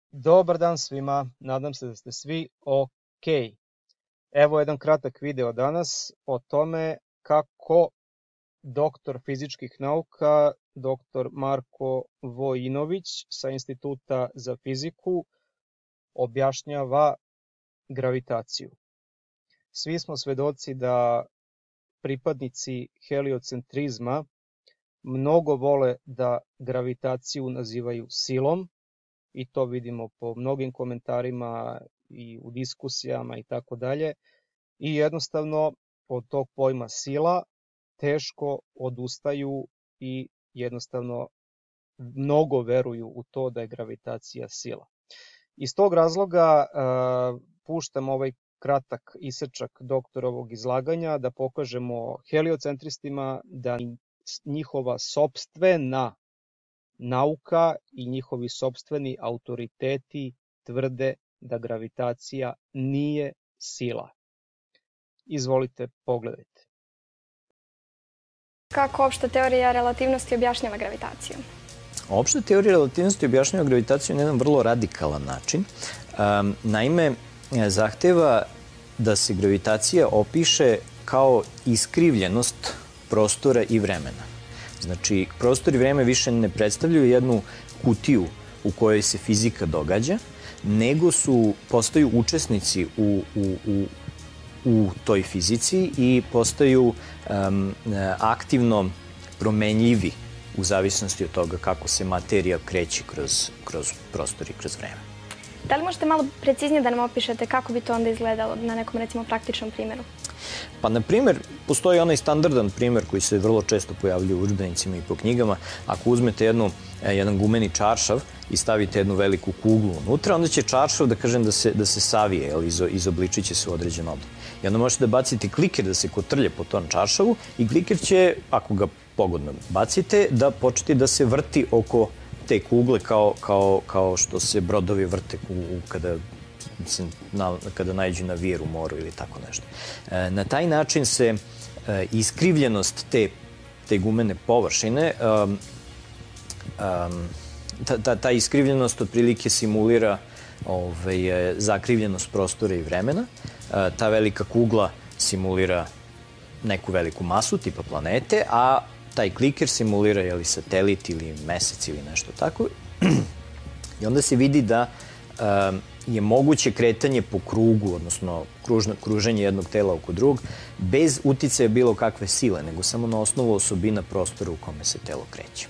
Dobar dan svima, nadam se da ste svi ok. Evo jedan kratak video danas o tome kako doktor fizičkih nauka, dr. Marko Vojinović sa Instituta za fiziku objašnjava gravitaciju. Svi smo svedoci da pripadnici heliocentrizma mnogo vole da gravitaciju nazivaju silom, i to vidimo po mnogim komentarima i u diskusijama i tako dalje. I jednostavno od tog pojma sila teško odustaju i jednostavno mnogo veruju u to da je gravitacija sila. Iz tog razloga puštam ovaj kratak isečak doktorovog izlaganja da pokažemo heliocentristima da njihova sopstvena nauka i njihovi sopstveni autoriteti tvrde da gravitacija nije sila. Izvolite, pogledajte. Kako opšta teorija relativnosti objašnjava gravitaciju? Opšta teorija relativnosti objašnjava gravitaciju na jedan vrlo radikalan način. Naime, zahteva da se gravitacija opiše kao iskrivljenost prostora i vremena. Znači, prostor i vreme više ne predstavljaju jednu kutiju u kojoj se fizika događa, nego postaju učesnici u toj fizici i postaju aktivno promenljivi u zavisnosti od toga kako se materija kreće kroz prostor i kroz vreme. Da li možete malo preciznije da nam opišete kako bi to onda izgledalo na nekom, recimo, praktičnom primjeru? Pa, na primjer, postoji onaj standardan primjer koji se vrlo često pojavljuje u udžbenicima i po knjigama. Ako uzmete jedan gumeni čaršav i stavite jednu veliku kuglu unutra, onda će čaršav, da kažem, da se savije, izobličit će se u određen oblik. I onda možete da bacite kliker da se kotrlje po tom čaršavu i kliker će, ako ga pogodno bacite, da početi da se vrti oko te kugle kao što se brodovi vrte kada naiđu na vir u moru ili tako nešto. Na taj način se iskrivljenost te gumene površine, ta iskrivljenost otprilike simulira zakrivljenost prostora i vremena. Ta velika kugla simulira neku veliku masu tipa planete, a taj kliker simulira satelit ili mesec ili nešto tako. I onda se vidi da je moguće kretanje po krugu, odnosno kruženje jednog tela oko drugog, bez uticaja bilo kakve sile, nego samo na osnovu osobina prostora u kome se telo kreće.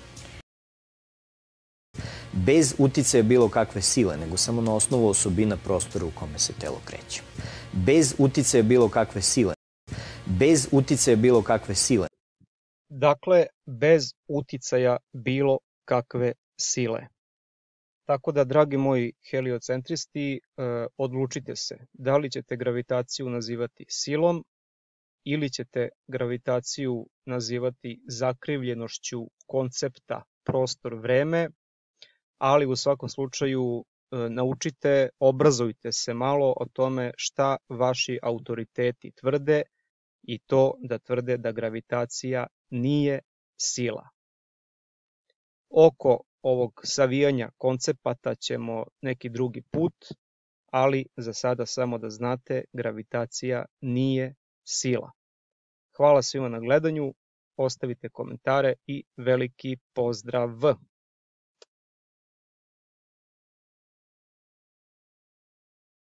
Bez uticaja bilo kakve sile, nego samo na osnovu osobina prostora u kome se telo kreće. Bez uticaja bilo kakve sile. Bez uticaja bilo kakve sile. Dakle, bez uticaja bilo kakve sile. Tako da, dragi moji heliocentristi, odlučite se da li ćete gravitaciju nazivati silom ili ćete gravitaciju nazivati zakrivljenošću koncepta prostor-vreme, ali u svakom slučaju naučite, obrazujte se malo o tome šta vaši autoriteti tvrde i to da tvrde da gravitacija nije sila. Oko ovog savijanja koncepata ćemo neki drugi put, ali za sada samo da znate, gravitacija nije sila. Hvala svima na gledanju, ostavite komentare i veliki pozdrav!